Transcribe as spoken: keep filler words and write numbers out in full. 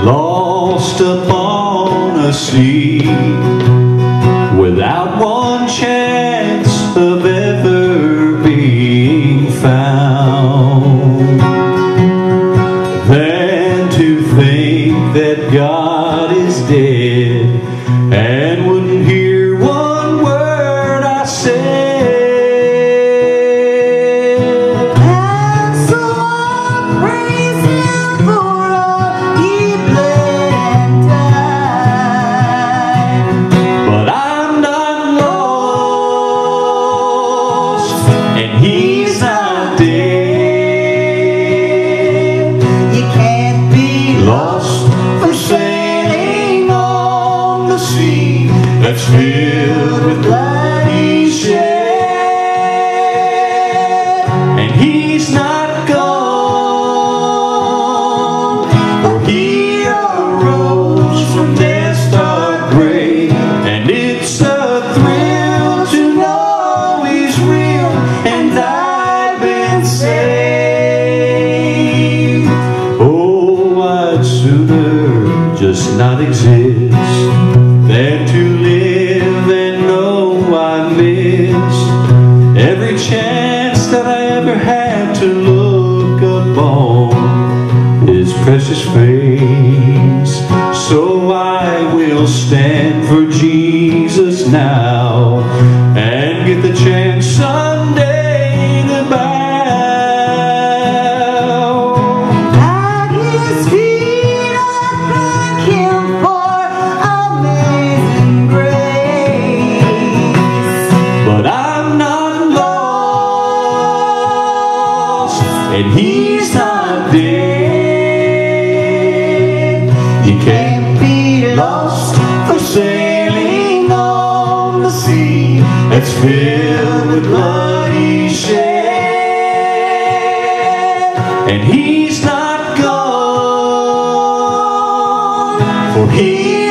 lost upon a sea, without one chance of ever being found. Than to think that God is dead and wouldn't hear one word I said. And so I praise Him for all He bled and died. But I'm not lost, and He's not dead. You can't be Lost from sailing on the sea that's filled with blood He shed. And He's not gone, for He arose from death's dark grave. And it's a thrill to know He's real, and I've been saved. Oh, I'd sooner just not exist than to live and know I missed every chance that I ever had to look upon His precious face. So I will stand for Jesus now and get the chance someday to bow at His feet. I thank Him for amazing grace. But I'm not lost, and He's not dead. You can't be lost for sailing on the sea that's filled with blood He shed. And He's not gone, for He